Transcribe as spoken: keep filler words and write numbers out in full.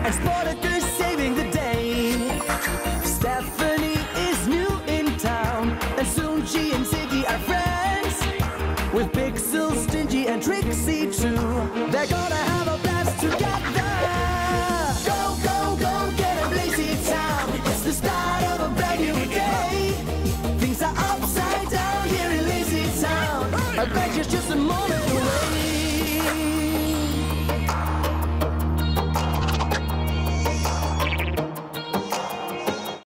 and Sportaker's saving the day. Stephanie is new in town, and soon she and Ziggy are friends. With Pixel, Stingy, and Trixie too, they're gonna have a blast together. Go, go, go, get a Lazy Town. It's the start of a brand new day. Things are upside down here in Lazy Town. Adventure's just a moment